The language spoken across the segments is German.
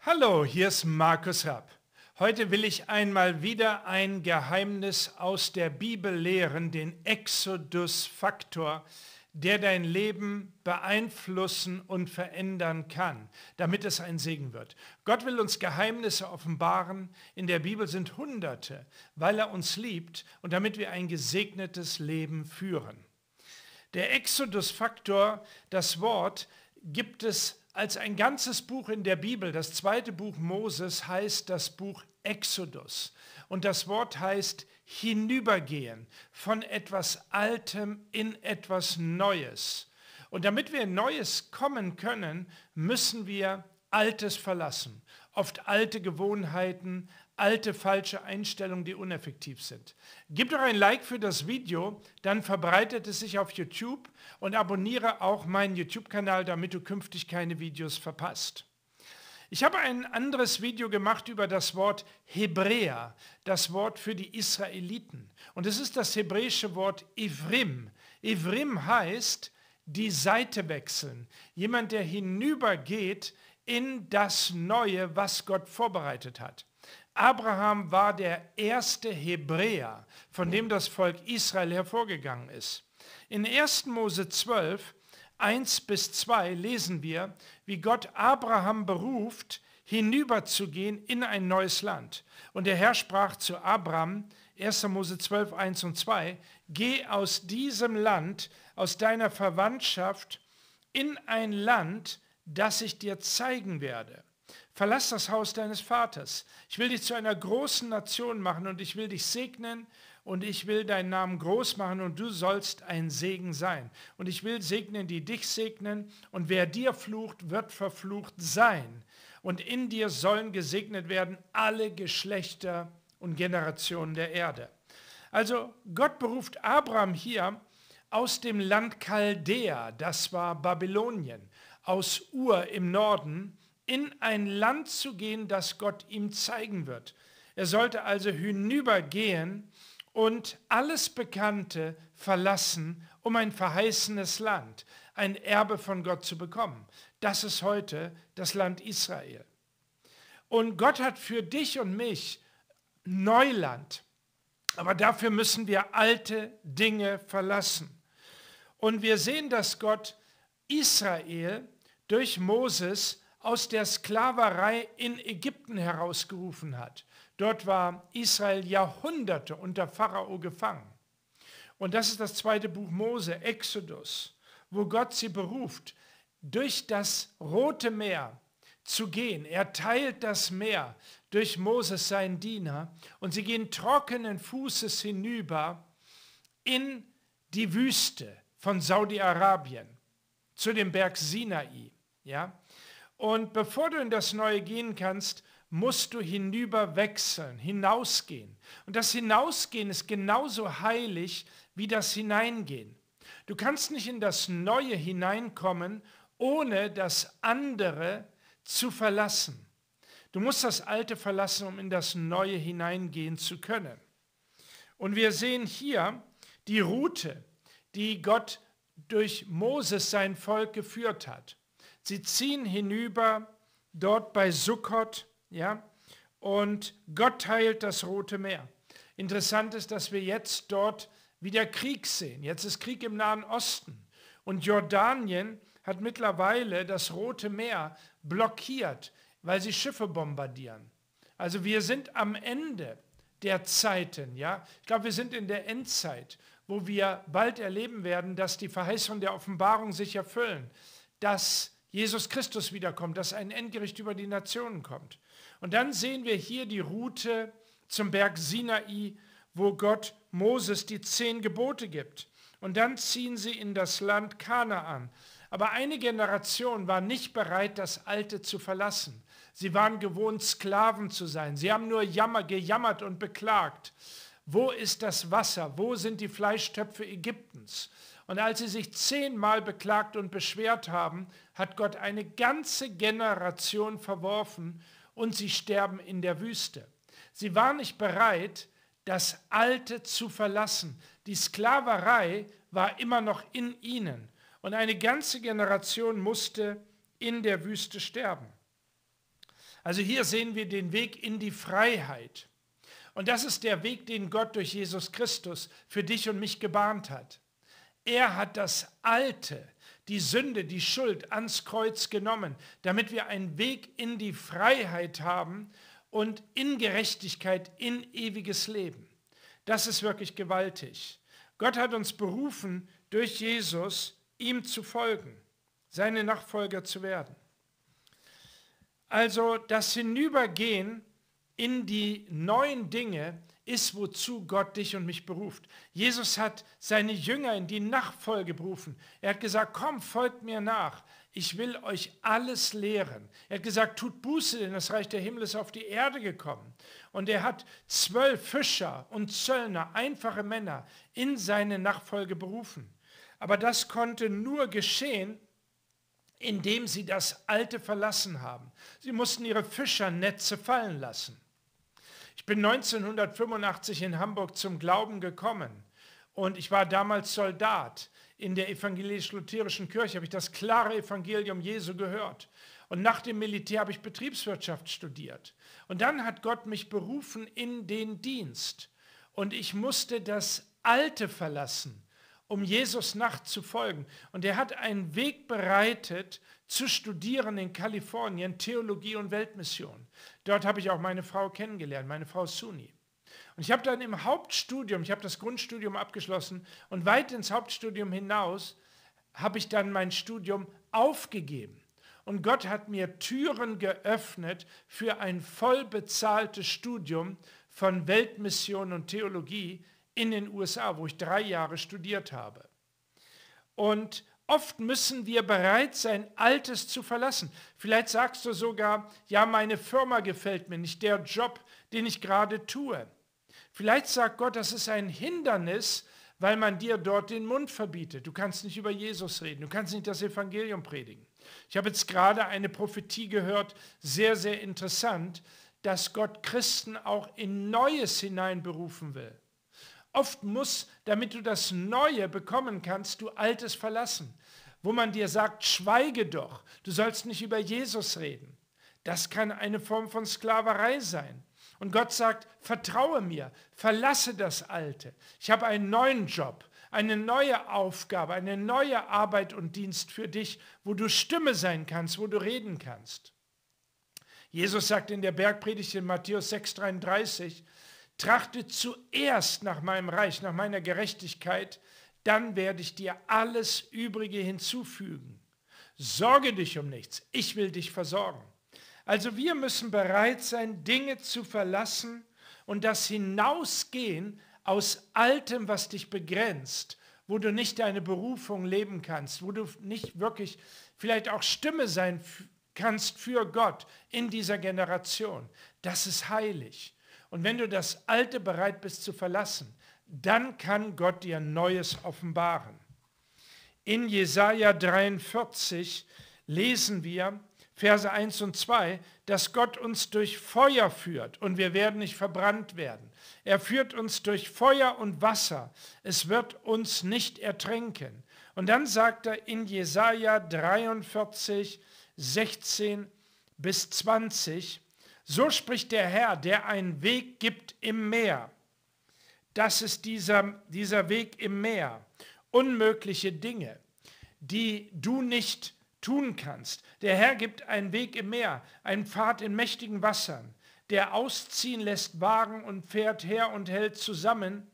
Hallo, hier ist Markus Rapp. Heute will ich einmal wieder ein Geheimnis aus der Bibel lehren, den Exodus-Faktor, der dein Leben beeinflussen und verändern kann, damit es ein Segen wird. Gott will uns Geheimnisse offenbaren. In der Bibel sind Hunderte, weil er uns liebt und damit wir ein gesegnetes Leben führen. Der Exodus-Faktor, das Wort, gibt es als ein ganzes Buch in der Bibel. Das zweite Buch Moses heißt das Buch Exodus. Und das Wort heißt hinübergehen von etwas Altem in etwas Neues. Und damit wir in Neues kommen können, müssen wir Altes verlassen. Oft alte Gewohnheiten, alte falsche Einstellungen, die uneffektiv sind. Gib doch ein Like für das Video, dann verbreitet es sich auf YouTube und abonniere auch meinen YouTube-Kanal, damit du künftig keine Videos verpasst. Ich habe ein anderes Video gemacht über das Wort Hebräer, das Wort für die Israeliten. Und es ist das hebräische Wort Ivrim. Ivrim heißt die Seite wechseln. Jemand, der hinübergeht in das Neue, was Gott vorbereitet hat. Abraham war der erste Hebräer, von dem das Volk Israel hervorgegangen ist. In 1. Mose 12, 1-2 lesen wir, wie Gott Abraham beruft, hinüberzugehen in ein neues Land. Und der Herr sprach zu Abraham, 1. Mose 12, 1 und 2, geh aus diesem Land, aus deiner Verwandtschaft, in ein Land, das ich dir zeigen werde. Verlass das Haus deines Vaters. Ich will dich zu einer großen Nation machen und ich will dich segnen und ich will deinen Namen groß machen und du sollst ein Segen sein. Und ich will segnen, die dich segnen und wer dir flucht, wird verflucht sein. Und in dir sollen gesegnet werden alle Geschlechter und Generationen der Erde. Also Gott beruft Abraham hier aus dem Land Chaldea, das war Babylonien, aus Ur im Norden, in ein Land zu gehen, das Gott ihm zeigen wird. Er sollte also hinübergehen und alles Bekannte verlassen, um ein verheißenes Land, ein Erbe von Gott zu bekommen. Das ist heute das Land Israel. Und Gott hat für dich und mich Neuland, aber dafür müssen wir alte Dinge verlassen. Und wir sehen, dass Gott Israel durch Moses aus der Sklaverei in Ägypten herausgerufen hat. Dort war Israel Jahrhunderte unter Pharao gefangen. Und das ist das zweite Buch Mose, Exodus, wo Gott sie beruft, durch das Rote Meer zu gehen. Er teilt das Meer durch Moses, seinen Diener, und sie gehen trockenen Fußes hinüber in die Wüste von Saudi-Arabien zu dem Berg Sinai. Ja? Und bevor du in das Neue gehen kannst, musst du hinüber wechseln, hinausgehen. Und das Hinausgehen ist genauso heilig wie das Hineingehen. Du kannst nicht in das Neue hineinkommen, ohne das andere zu verlassen. Du musst das Alte verlassen, um in das Neue hineingehen zu können. Und wir sehen hier die Route, die Gott durch Moses sein Volk geführt hat. Sie ziehen hinüber, dort bei Sukkot, ja, und Gott teilt das Rote Meer. Interessant ist, dass wir jetzt dort wieder Krieg sehen. Jetzt ist Krieg im Nahen Osten. Und Jordanien hat mittlerweile das Rote Meer blockiert, weil sie Schiffe bombardieren. Also wir sind am Ende der Zeiten, ja. Ich glaube, wir sind in der Endzeit, wo wir bald erleben werden, dass die Verheißungen der Offenbarung sich erfüllen, dass Jesus Christus wiederkommt, dass ein Endgericht über die Nationen kommt. Und dann sehen wir hier die Route zum Berg Sinai, wo Gott Moses die 10 Gebote gibt. Und dann ziehen sie in das Land Kanaan. Aber eine Generation war nicht bereit, das Alte zu verlassen. Sie waren gewohnt, Sklaven zu sein. Sie haben nur gejammert und beklagt. Wo ist das Wasser? Wo sind die Fleischtöpfe Ägyptens? Und als sie sich 10-mal beklagt und beschwert haben, hat Gott eine ganze Generation verworfen und sie sterben in der Wüste. Sie waren nicht bereit, das Alte zu verlassen. Die Sklaverei war immer noch in ihnen und eine ganze Generation musste in der Wüste sterben. Also hier sehen wir den Weg in die Freiheit. Und das ist der Weg, den Gott durch Jesus Christus für dich und mich gebahnt hat. Er hat das Alte, die Sünde, die Schuld ans Kreuz genommen, damit wir einen Weg in die Freiheit haben und in Gerechtigkeit, in ewiges Leben. Das ist wirklich gewaltig. Gott hat uns berufen, durch Jesus ihm zu folgen, seine Nachfolger zu werden. Also das Hinübergehen in die neuen Dinge ist, wozu Gott dich und mich beruft. Jesus hat seine Jünger in die Nachfolge berufen. Er hat gesagt, komm, folgt mir nach. Ich will euch alles lehren. Er hat gesagt, tut Buße, denn das Reich der Himmel ist auf die Erde gekommen. Und er hat 12 Fischer und Zöllner, einfache Männer, in seine Nachfolge berufen. Aber das konnte nur geschehen, indem sie das Alte verlassen haben. Sie mussten ihre Fischernetze fallen lassen. Ich bin 1985 in Hamburg zum Glauben gekommen und ich war damals Soldat. In der evangelisch-lutherischen Kirche habe ich das klare Evangelium Jesu gehört. Und nach dem Militär habe ich Betriebswirtschaft studiert. Und dann hat Gott mich berufen in den Dienst. Und ich musste das Alte verlassen, um Jesus nachzufolgen. Und er hat einen Weg bereitet, zu studieren in Kalifornien, Theologie und Weltmission. Dort habe ich auch meine Frau kennengelernt, meine Frau Suni. Und ich habe dann im Hauptstudium, ich habe das Grundstudium abgeschlossen und weit ins Hauptstudium hinaus habe ich dann mein Studium aufgegeben. Und Gott hat mir Türen geöffnet für ein voll bezahltes Studium von Weltmission und Theologie in den USA, wo ich 3 Jahre studiert habe. Und oft müssen wir bereit sein, Altes zu verlassen. Vielleicht sagst du sogar, ja, meine Firma gefällt mir nicht, der Job, den ich gerade tue. Vielleicht sagt Gott, das ist ein Hindernis, weil man dir dort den Mund verbietet. Du kannst nicht über Jesus reden, du kannst nicht das Evangelium predigen. Ich habe jetzt gerade eine Prophetie gehört, sehr, sehr interessant, dass Gott Christen auch in Neues hineinberufen will. Oft muss, damit du das Neue bekommen kannst, du Altes verlassen, wo man dir sagt, schweige doch, du sollst nicht über Jesus reden. Das kann eine Form von Sklaverei sein. Und Gott sagt, vertraue mir, verlasse das Alte. Ich habe einen neuen Job, eine neue Aufgabe, eine neue Arbeit und Dienst für dich, wo du Stimme sein kannst, wo du reden kannst. Jesus sagt in der Bergpredigt in Matthäus 6,33, trachte zuerst nach meinem Reich, nach meiner Gerechtigkeit, dann werde ich dir alles Übrige hinzufügen. Sorge dich um nichts, ich will dich versorgen. Also wir müssen bereit sein, Dinge zu verlassen und das Hinausgehen aus Altem, was dich begrenzt, wo du nicht deine Berufung leben kannst, wo du nicht wirklich vielleicht auch Stimme sein kannst für Gott in dieser Generation. Das ist heilig. Und wenn du das Alte bereit bist zu verlassen, dann kann Gott dir Neues offenbaren. In Jesaja 43 lesen wir, Verse 1 und 2, dass Gott uns durch Feuer führt und wir werden nicht verbrannt werden. Er führt uns durch Feuer und Wasser. Es wird uns nicht ertränken. Und dann sagt er in Jesaja 43, 16 bis 20, so spricht der Herr, der einen Weg gibt im Meer. Das ist dieser Weg im Meer. Unmögliche Dinge, die du nicht tun kannst. Der Herr gibt einen Weg im Meer, einen Pfad in mächtigen Wassern, der ausziehen lässt Wagen und fährt her und hält zusammen.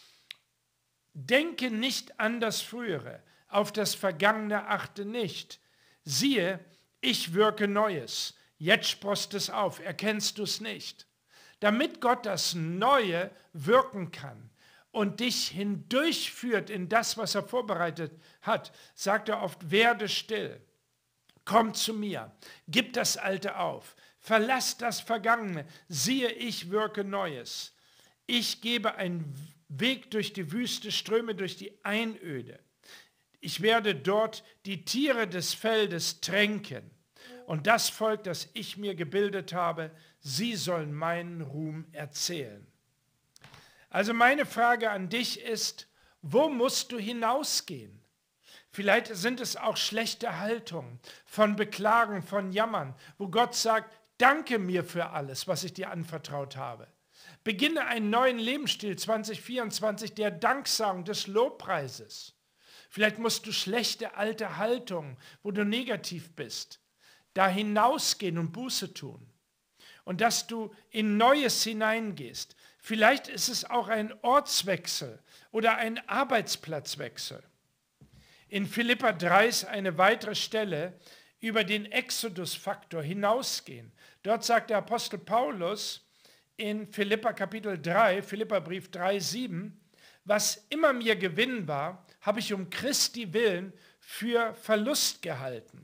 Denke nicht an das Frühere, auf das Vergangene achte nicht. Siehe, ich wirke Neues. Jetzt sproßt es auf, erkennst du es nicht. Damit Gott das Neue wirken kann und dich hindurchführt in das, was er vorbereitet hat, sagt er oft, werde still. Komm zu mir, gib das Alte auf, verlass das Vergangene, siehe, ich wirke Neues. Ich gebe einen Weg durch die Wüste, Ströme durch die Einöde. Ich werde dort die Tiere des Feldes tränken. Und das Volk, das ich mir gebildet habe, sie sollen meinen Ruhm erzählen. Also meine Frage an dich ist, wo musst du hinausgehen? Vielleicht sind es auch schlechte Haltungen von Beklagen, von Jammern, wo Gott sagt, Danke mir für alles, was ich dir anvertraut habe. Beginne einen neuen Lebensstil 2024 der Danksagung, des Lobpreises. Vielleicht musst du schlechte alte Haltungen, wo du negativ bist, da hinausgehen und Buße tun. Und dass du in Neues hineingehst. Vielleicht ist es auch ein Ortswechsel oder ein Arbeitsplatzwechsel. In Philipper 3 ist eine weitere Stelle über den Exodus-Faktor hinausgehen. Dort sagt der Apostel Paulus in Philipper Kapitel 3, Philipperbrief 3,7, was immer mir Gewinn war, habe ich um Christi willen für Verlust gehalten.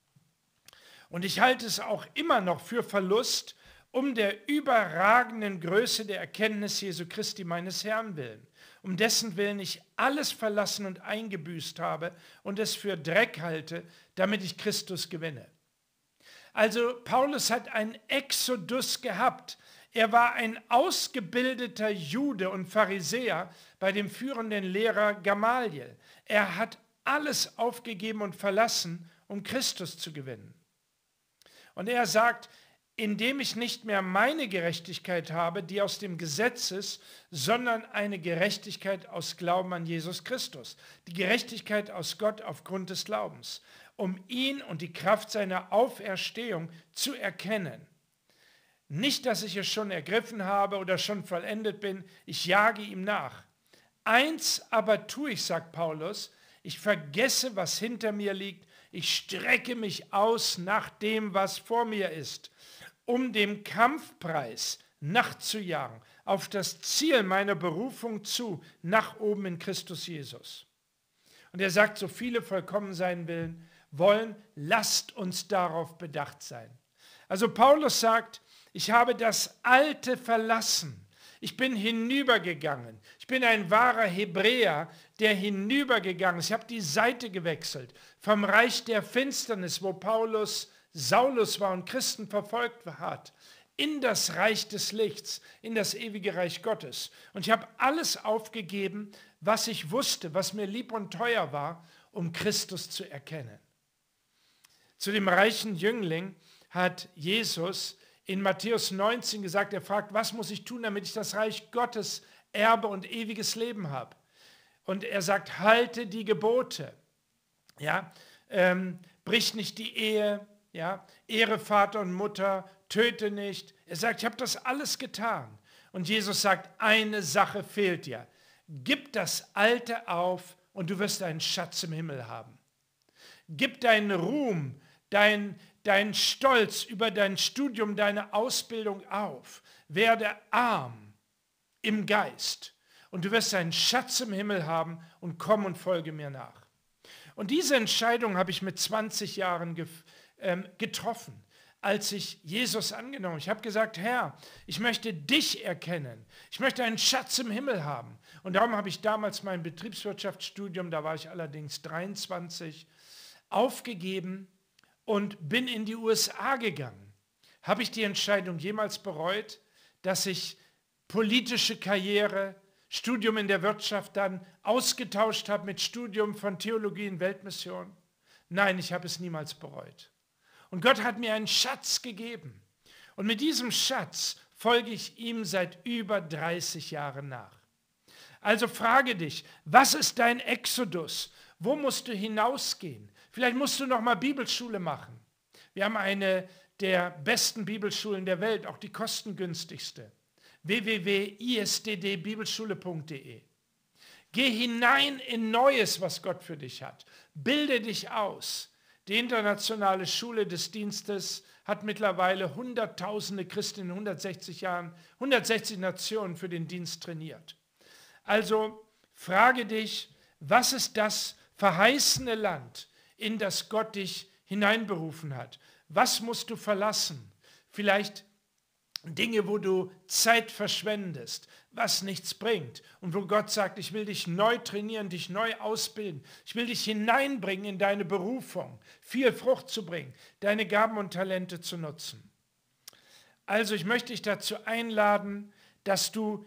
Und ich halte es auch immer noch für Verlust, um der überragenden Größe der Erkenntnis Jesu Christi meines Herrn willen, um dessen Willen ich alles verlassen und eingebüßt habe und es für Dreck halte, damit ich Christus gewinne. Also Paulus hat einen Exodus gehabt. Er war ein ausgebildeter Jude und Pharisäer bei dem führenden Lehrer Gamaliel. Er hat alles aufgegeben und verlassen, um Christus zu gewinnen. Und er sagt, indem ich nicht mehr meine Gerechtigkeit habe, die aus dem Gesetz ist, sondern eine Gerechtigkeit aus Glauben an Jesus Christus. Die Gerechtigkeit aus Gott aufgrund des Glaubens, um ihn und die Kraft seiner Auferstehung zu erkennen. Nicht, dass ich es schon ergriffen habe oder schon vollendet bin, ich jage ihm nach. Eins aber tue ich, sagt Paulus, ich vergesse, was hinter mir liegt, ich strecke mich aus nach dem, was vor mir ist, um dem Kampfpreis nachzujagen, auf das Ziel meiner Berufung zu, nach oben in Christus Jesus. Und er sagt, so viele vollkommen sein wollen, lasst uns darauf bedacht sein. Also Paulus sagt, ich habe das Alte verlassen. Ich bin hinübergegangen. Ich bin ein wahrer Hebräer, der hinübergegangen ist. Ich habe die Seite gewechselt vom Reich der Finsternis, wo Saulus war und Christen verfolgt hat, in das Reich des Lichts, in das ewige Reich Gottes. Und ich habe alles aufgegeben, was ich wusste, was mir lieb und teuer war, um Christus zu erkennen. Zu dem reichen Jüngling hat Jesus in Matthäus 19 gesagt, er fragt, was muss ich tun, damit ich das Reich Gottes erbe und ewiges Leben habe? Und er sagt, halte die Gebote, ja, brich nicht die Ehe, ja, ehre Vater und Mutter, töte nicht. Er sagt, ich habe das alles getan. Und Jesus sagt, eine Sache fehlt dir. Gib das Alte auf und du wirst einen Schatz im Himmel haben. Gib deinen Ruhm, dein Stolz über dein Studium, deine Ausbildung auf. Werde arm im Geist und du wirst einen Schatz im Himmel haben und komm und folge mir nach. Und diese Entscheidung habe ich mit 20 Jahren getroffen, als ich Jesus angenommen habe. Ich habe gesagt, Herr, ich möchte dich erkennen. Ich möchte einen Schatz im Himmel haben. Und darum habe ich damals mein Betriebswirtschaftsstudium, da war ich allerdings 23, aufgegeben und bin in die USA gegangen. Habe ich die Entscheidung jemals bereut, dass ich politische Karriere, Studium in der Wirtschaft dann ausgetauscht habe mit Studium von Theologie in Weltmission? Nein, ich habe es niemals bereut. Und Gott hat mir einen Schatz gegeben. Und mit diesem Schatz folge ich ihm seit über 30 Jahren nach. Also frage dich, was ist dein Exodus? Wo musst du hinausgehen? Vielleicht musst du noch mal Bibelschule machen. Wir haben eine der besten Bibelschulen der Welt, auch die kostengünstigste. www.isddbibelschule.de. Geh hinein in Neues, was Gott für dich hat. Bilde dich aus. Die internationale Schule des Dienstes hat mittlerweile Hunderttausende Christen in 160 Jahren, 160 Nationen für den Dienst trainiert. Also frage dich, was ist das verheißene Land, in das Gott dich hineinberufen hat? Was musst du verlassen? Vielleicht Dinge, wo du Zeit verschwendest, was nichts bringt und wo Gott sagt, ich will dich neu trainieren, dich neu ausbilden. Ich will dich hineinbringen in deine Berufung, viel Frucht zu bringen, deine Gaben und Talente zu nutzen. Also ich möchte dich dazu einladen, dass du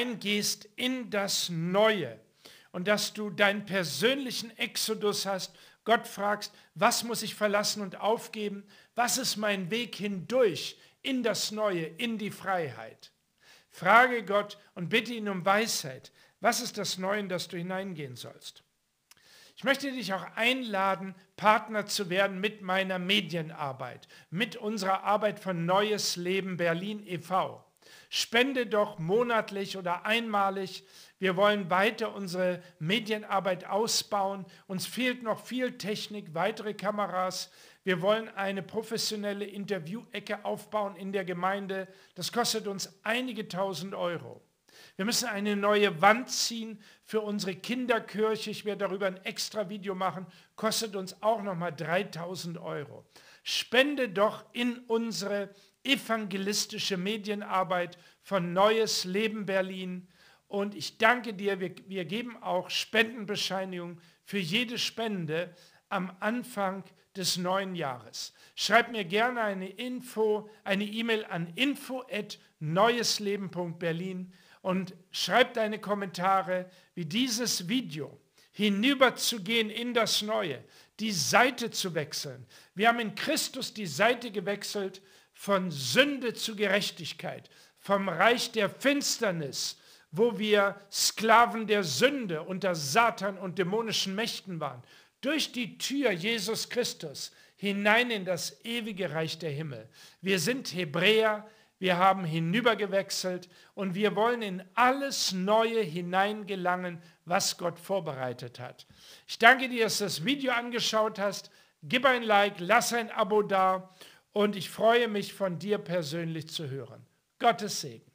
hineingehst in das Neue und dass du deinen persönlichen Exodus hast, Gott fragst, was muss ich verlassen und aufgeben? Was ist mein Weg hindurch in das Neue, in die Freiheit? Frage Gott und bitte ihn um Weisheit. Was ist das Neue, in das du hineingehen sollst? Ich möchte dich auch einladen, Partner zu werden mit meiner Medienarbeit, mit unserer Arbeit von Neues Leben Berlin e.V. Spende doch monatlich oder einmalig. Wir wollen weiter unsere Medienarbeit ausbauen. Uns fehlt noch viel Technik, weitere Kameras. Wir wollen eine professionelle Interviewecke aufbauen in der Gemeinde. Das kostet uns einige tausend Euro. Wir müssen eine neue Wand ziehen für unsere Kinderkirche. Ich werde darüber ein extra Video machen. Kostet uns auch nochmal 3.000 Euro. Spende doch in unsere evangelistische Medienarbeit von Neues Leben Berlin. Und ich danke dir, wir geben auch Spendenbescheinigungen für jede Spende am Anfang des neuen Jahres. Schreib mir gerne eine E-Mail an info@neuesleben.berlin und schreib deine Kommentare, wie dieses Video hinüberzugehen in das Neue, die Seite zu wechseln. Wir haben in Christus die Seite gewechselt von Sünde zu Gerechtigkeit, vom Reich der Finsternis, wo wir Sklaven der Sünde unter Satan und dämonischen Mächten waren, durch die Tür Jesus Christus hinein in das ewige Reich der Himmel. Wir sind Hebräer, wir haben hinübergewechselt und wir wollen in alles Neue hineingelangen, was Gott vorbereitet hat. Ich danke dir, dass du das Video angeschaut hast. Gib ein Like, lass ein Abo da und ich freue mich, von dir persönlich zu hören. Gottes Segen.